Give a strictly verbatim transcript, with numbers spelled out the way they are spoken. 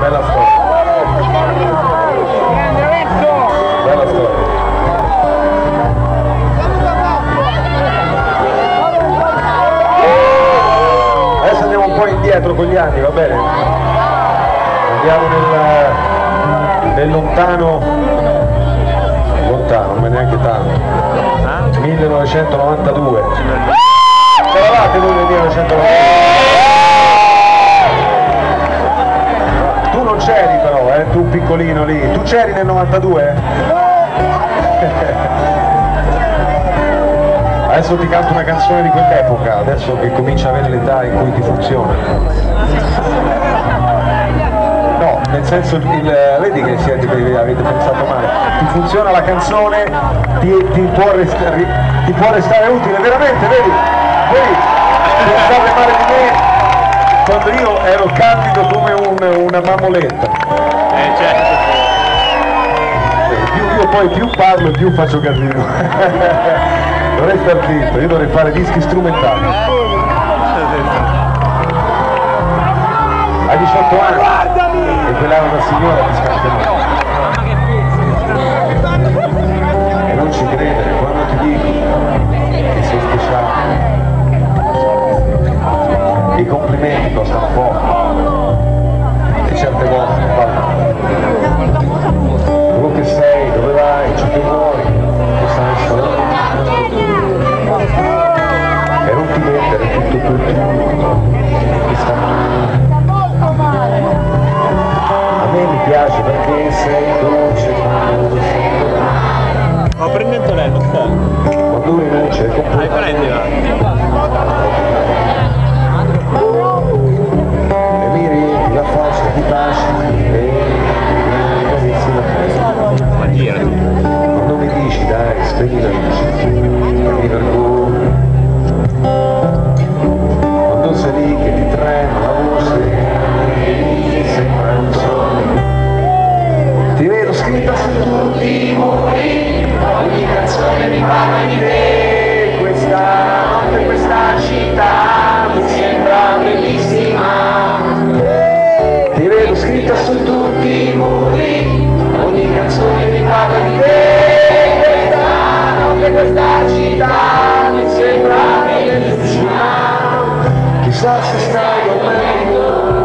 bella storia. Bella storia. Adesso andiamo un po' indietro con gli anni, va bene? Andiamo nel, nel lontano, lontano, ma neanche tanto, millenovecentonovantadue. C'eravate voi nel millenovecentonovantadue? Tu non c'eri però, eh? Tu piccolino lì. Tu c'eri nel novantadue? Adesso ti canto una canzone di quell'epoca, adesso che comincia a avere l'età in cui ti funziona. No, nel senso, il, vedi che siete, avete pensato male, ti funziona la canzone, ti, ti, può restare, ti può restare utile, veramente, vedi? Voi pensate male di me quando io ero candido come un, una mammoletta. Eh, certo. Più, io poi più parlo e più faccio casino. Dovrei star zitto, io dovrei fare dischi strumentali. Hai diciotto anni e quella è una signora che scatta. E non ci credere quando ti dico che sei speciale. I complimenti costano poco e certe volte non vanno. Quello che sei, dove vai, ciò che vuoi, lo sai solo. E non ti mettere tutto quel trucco che sta male. A me mi piace perché sei dolce quando sei. Oh, prendi il tonello, sta. Quando rinuncia è completo. Dai, prendila. E mi riempi la faccia di pace e mi accarezzi la testa. Ma girati. Quando mi dici dai, spegni la luce, mi vergogno. Quando sei lì che ti trema la voce, sembra un sogno. Ti vedo scritta su tutti i muri, ogni canzone mi parla di te. Questa notte, questa città mi sembra bellissima. Ti vedo scritta su tutti i muri, ogni canzone mi parla di te. Questa notte, questa città mi sembra bellissima. Chissà se stai dormendo.